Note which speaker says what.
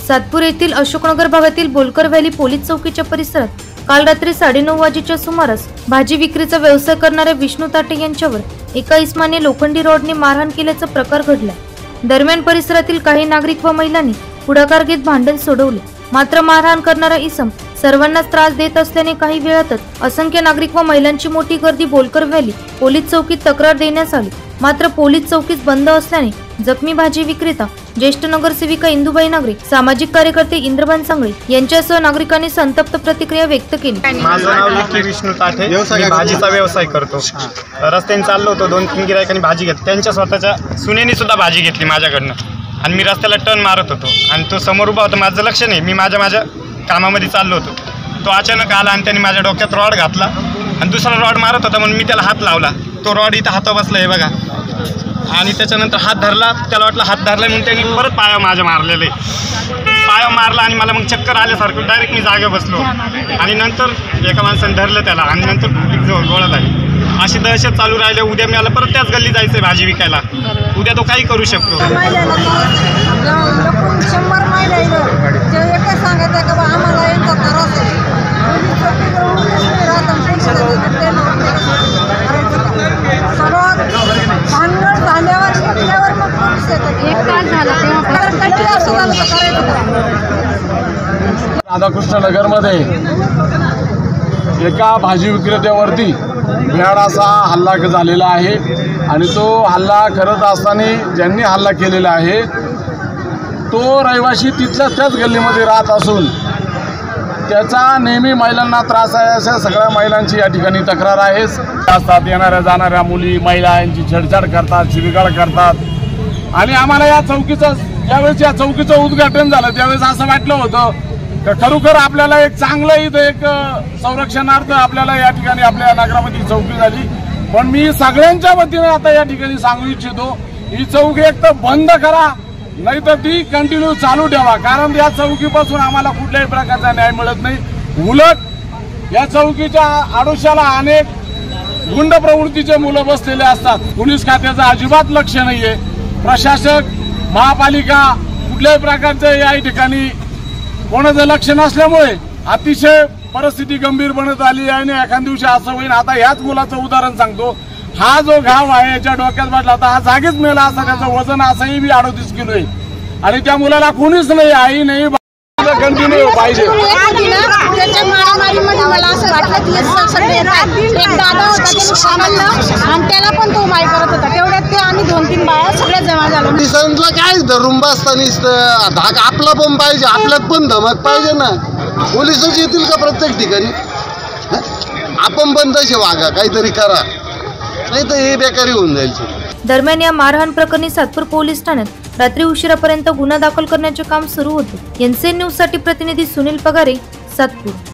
Speaker 1: सातपूर येथील अशोकनगर भागातील बोलकर व्हॅली पोलीस चौकीच्या परिसरात काल रात्री 9:30 वाजेच्या सुमारास भाजी विक्रीचा व्यवसाय करणाऱ्या विष्णू ताटे यांच्यावर एका इसमाने लोखंडी रॉडने मारहाण केल्याचा प्रकार घडला। दरम्यान परिसरातील काही नागरिक व महिलांनी पुढाकार घेत भांडण सोडवले, मात्र मारहाण करणारा इसम सर्वांनाच त्रास देत असल्याने काही वेळातच असंख्य नागरिक व महिलांची मोठी गर्दी बोलकर व्हॅली पोलीस चौकीत तक्रार देण्यास आली। मात्र पोलीस चौकीत बंद असल्याने जखमी भाजी विक्रेता, ज्येष्ठ नगरसेविका इंदुबाई नागरे, सामाजिक कार्यकर्ते इंद्रबान सांगळे यांच्यासह नागरिकांनी संतप्त प्रतिक्रिया व्यक्त केली।
Speaker 2: माझं नाव लकी विष्णू ताठे, मी भाजीचा व्यवसाय करतो। रस्त्याने चाललो होतो, 2-3 गिरायकांनी भाजी घेतली, त्यांच्या स्वतःच्या सुनेनी सुद्धा भाजी घेतली माझ्याकडनं आणि मी रस्त्याला टर्न मारत होतो आणि तो समोर उभा होता, माझं लक्ष नाही, मी माझ्या कामामध्ये चाललो होतो। तो अचानक आला आणि त्याने माझ्या डोक्यात रॉड घातला आणि दुसरा रॉड मारत होता म्हणून मी त्याला हात लावला। तो रॉड इथं हातावर बसला आहे बघा, आणि त्याच्यानंतर हात धरला, त्याला वाटलं हात धरला म्हणून त्याने परत पाया माझ्या मारलेले, पाया मारला आणि मला मग चक्कर आल्यासारखं डायरेक्ट मी जागेवर बसलो आणि नंतर एका माणसाने धरलं त्याला आणि नंतर गोळा झाली। अशी दहशत चालू राहिली। उद्या मला परत त्याच गल्ली जायचंय भाजी विकायला, उद्या तो काही करू शकतो।
Speaker 3: राधाकृष्ण नगर मध्ये एका भाजी विक्रेत्यावरती भ्याडाचा हल्ला झालेला आहे आणि तो हल्ला करत असताना ज्यांनी हल्ला केलेला आहे तो रहिवासी त्याच गल्लीमध्ये राहत असून त्याचा नेहमी महिलांना त्रास आहे, अशा सगळ्या महिलांची या ठिकाणी तक्रार आहे। असतात येणाऱ्या जाणाऱ्या मुली महिला यांची छेडछाड करतात, शिवीगाळ करतात आणि आम्हाला या चौकीचं ज्यावेळेस या चौकीचं उद्घाटन झालं त्यावेळेस असं वाटलं होतं की खरोखर आपल्याला एक चांगलं इथं एक संरक्षणार्थ आपल्याला या ठिकाणी आपल्या नगरामध्ये चौकी झाली। पण मी सगळ्यांच्या वतीने आता या ठिकाणी सांगू इच्छितो, ही चौकी एक तर बंद करा, नाही तर ती कंटिन्यू चालू ठेवा, कारण या चौकीपासून आम्हाला कुठल्याही प्रकारचा न्याय मिळत नाही। उलट या चौकीच्या आडोशाला अनेक गुंड प्रवृत्तीचे मुलं बसलेले असतात, पोलीस खात्याचं अजिबात लक्ष नाहीये, प्रशासक महापालिका कुठल्याही प्रकारचं या ठिकाणी कोणाचं लक्ष नसल्यामुळे अतिशय परिस्थिती गंभीर बनत आली आहे। आणि एखाद्या दिवशी असं होईल, आता ह्याच मुलाचं उदाहरण सांगतो, हा जो घाव आहे याच्या डोक्यात बसला तर हा जागीच मेला असा, त्याचं वजन असंही बी 38 किलो आहे आणि त्या मुलाला कोणीच नाही, आई नाही, कंटिन्यू पाहिजे।
Speaker 4: त्याच्या मारामारीमध्ये मला असं वाटलं की सगळे एक दादा होता त्यांनी सामनलं आणि त्याला पण तो माय करत होता, तेवढ्यात ते आम्ही 2-3 बाया सगळ्या जमा झालो।
Speaker 5: पोलिसांना काय धरून बसताना धाक आपला पण पाहिजे, आपल्यात पण धमक पाहिजे ना। पोलिसच येतील का प्रत्येक ठिकाणी? आपण पण तसे वागा, काहीतरी करा, नाही तर हे बेकारी होऊन जाईल।
Speaker 1: दरम्यान या मारहाण प्रकरणी सातपूर पोलीस ठाण्यात रात्री उशिरापर्यंत गुन्हा दाखल करण्याचे काम सुरू होते। एनसीएन न्यूज साठी प्रतिनिधी सुनील पगारे, सातपूर।